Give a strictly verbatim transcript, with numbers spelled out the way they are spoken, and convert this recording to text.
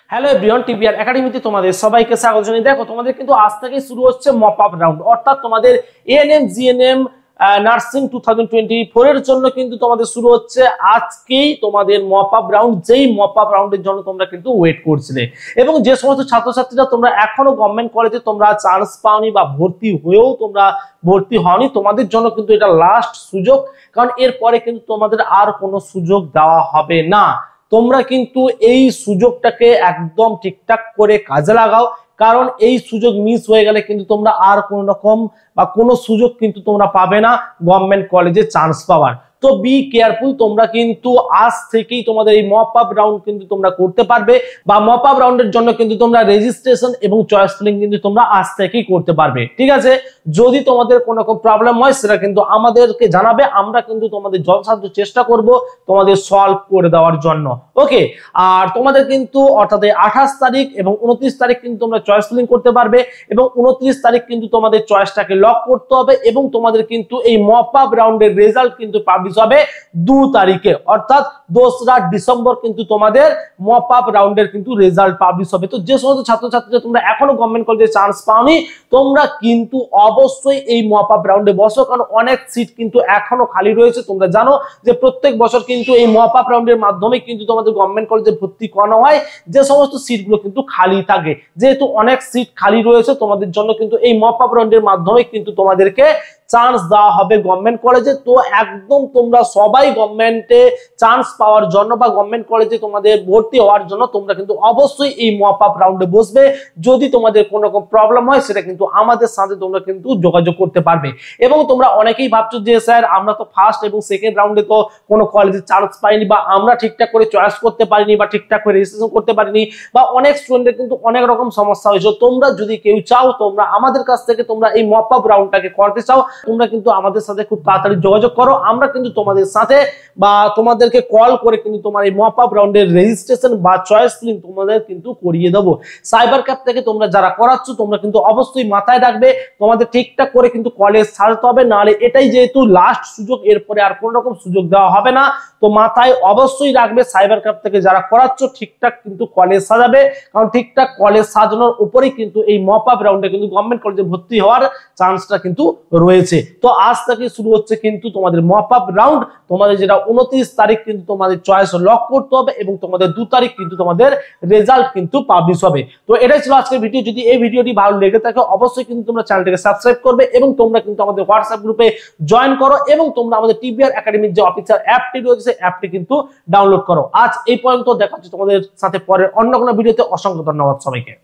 Hello everyone, TBR একাডেমিতে তোমাদের সবাইকে স্বাগত জানাই। দেখো, তোমাদের কিন্তু আজ থেকে শুরু হচ্ছে মপ আপ রাউন্ড, অর্থাৎ তোমাদের ANM GNM nursing two thousand twenty four এর জন্য কিন্তু তোমাদের শুরু হচ্ছে আজকেই তোমাদের মপ আপ রাউন্ড। যেই মপ আপ রাউন্ডের জন্য তোমরা কিন্তু ওয়েট করছিলে এবং যে সমস্ত ছাত্রছাত্রীরা তোমরা এখনো গভর্নমেন্ট কলেজে তোমরা চান্স পাওনি বা ভর্তি হয়েও তোমরা ভর্তি হওনি, তোমাদের জন্য কিন্তু এটা লাস্ট সুযোগ, কারণ এরপরে কিন্তু তোমাদের আর কোনো সুযোগ দেওয়া হবে না। তোমরা কিন্তু এই সুযোগটাকে একদম ঠিকঠাক করে কাজে লাগাও, কারণ এই সুযোগ মিস হয়ে গেলে কিন্তু তোমরা আর কোনো রকম বা কোনো সুযোগ কিন্তু তোমরা পাবে না গভর্নমেন্ট কলেজে চান্স পাওয়ার। তো বি কেয়ারফুল, তোমরা কিন্তু আজ থেকেই তোমাদের এই মপ আপ রাউন্ড কিন্তু তোমরা করতে পারবে, বা মপ আপ রাউন্ডের জন্য কিন্তু তোমরা রেজিস্ট্রেশন এবং চয়েস ফিলিং কিন্তু তোমরা আজ থেকেই করতে পারবে। ঠিক আছে, যদি তোমাদের কোনো রকম প্রবলেম হয় সেটা কিন্তু আমাদেরকে জানাবে, আমরা কিন্তু তোমাদের যথাসাধ্য চেষ্টা করব তোমাদের সলভ করে দেওয়ার জন্য। ওকে, আর তোমাদের কিন্তু অর্থাৎ আঠাশ তারিখ এবং উনত্রিশ তারিখ কিন্তু তোমরা চয়েস ফিলিং করতে পারবে, এবং উনত্রিশ তারিখ কিন্তু তোমাদের চয়েসটাকে লক করতে হবে, এবং তোমাদের কিন্তু এই মপ আপ রাউন্ডের রেজাল্ট কিন্তু পাবলিশ হবে দু তারিখে, অর্থাৎ দোসরা ডিসেম্বর কিন্তু তোমাদের মপ আপ রাউন্ডের কিন্তু রেজাল্ট পাবলিশ হবে। তো যে সমস্ত ছাত্রছাত্রীরা তোমরা এখনো গভর্নমেন্ট কলেজে চান্স পাওনি, তোমরা কিন্তু অবশ্যই এই মপ আপ রাউন্ডে বসো, কারণ অনেক সিট কিন্তু এখনো খালি রয়েছে। তোমরা জানো যে প্রত্যেক বছর কিন্তু এই মপ আপ রাউন্ডের মাধ্যমে কিন্তু তোমাদের গভর্নমেন্ট কলেজে ভর্তি করানো হয়, যে সমস্ত সিটগুলো কিন্তু খালি থাকে। যেহেতু অনেক সিট খালি রয়েছে, তোমাদের জন্য কিন্তু এই মপ আপ রাউন্ডের মাধ্যমে কিন্তু তোমাদেরকে চান্স দেওয়া হবে গভর্নমেন্ট কলেজে। তো একদম তোমরা সবাই গভর্নমেন্টে চান্স পাওয়ার জন্য বা গভর্নমেন্ট কলেজে তোমাদের ভর্তি হওয়ার জন্য তোমরা কিন্তু অবশ্যই এই মপ আপ রাউন্ডে বসবে। যদি তোমাদের কোনো রকম প্রবলেম হয় সেটা কিন্তু আমাদের সাথে তোমরা কিন্তু যোগাযোগ করতে পারবে। এবং তোমরা অনেকেই ভাবছো যে স্যার আমরা তো ফার্স্ট এবং সেকেন্ড রাউন্ডে তো কোনো কলেজে চান্স পাইনি, বা আমরা ঠিকঠাক করে চয়েস করতে পারিনি, বা ঠিকঠাক করে রেজিস্ট্রেশন করতে পারিনি, বা অনেক স্টুডেন্টের কিন্তু অনেক রকম সমস্যা হয়েছে। তোমরা যদি কেউ চাও তোমরা আমাদের কাছ থেকে তোমরা এই মপ আপ রাউন্ডটাকে করতে চাও, তোমরা কিন্তু আমাদের সাথে খুব তাড়াতাড়ি যোগাযোগ করো। আমরা কিন্তু তোমাদের সাথে বা তোমাদেরকে কল করে কিন্তু তোমার এই মপ আপ রাউন্ডের রেজিস্ট্রেশন বা চয়েস ফিলিং তোমাদের কিন্তু করিয়ে দেবো। সাইবার ক্যাফ থেকে তোমরা যারা করাচ্ছ তোমরা কিন্তু অবশ্যই মাথায় রাখবে তোমাদের ঠিকঠাক করে কিন্তু কলেজ ছাড়তে হবে, নাহলে এটাই যেহেতু লাস্ট সুযোগ, এরপরে আর কোনো রকম সুযোগ দেওয়া হবে না। তো মাথায় অবশ্যই রাখবে সাইবার ক্যাফ থেকে যারা করাচ্ছ ঠিকঠাক কিন্তু কলেজ সাজাবে, কারণ ঠিকঠাক কলেজ সাজানোর উপরেই কিন্তু এই মপ আপ রাউন্ডে কিন্তু গভর্নমেন্ট কলেজে ভর্তি হওয়ার চান্সটা কিন্তু রয়েছে। তো আজ থেকে শুরু হচ্ছে কিন্তু তোমাদের মপ আপ রাউন্ড। তোমাদের যেটা উনত্রিশ তারিখ কিন্তু তোমাদের চয়েস লক করতে হবে, এবং তোমাদের দু তারিখ কিন্তু তোমাদের রেজাল্ট কিন্তু পাবলিশ হবে। তো এটাই ছিল আজকের ভিডিও। যদি এই ভিডিওটি ভালো লেগে থাকে অবশ্যই কিন্তু তোমরা চ্যানেলটিকে সাবস্ক্রাইব করবে, এবং তোমরা কিন্তু আমাদের হোয়াটসঅ্যাপ গ্রুপে জয়েন করো, এবং তোমরা আমাদের টিবিআর একাডেমির যে অফিসিয়াল অ্যাপটি রয়েছে অ্যাপটি কিন্তু ডাউনলোড করো। আজ এই পর্যন্ত, দেখা হচ্ছে তোমাদের সাথে পরের অন্য কোনো ভিডিওতে। অসংখ্য ধন্যবাদ সবাইকে।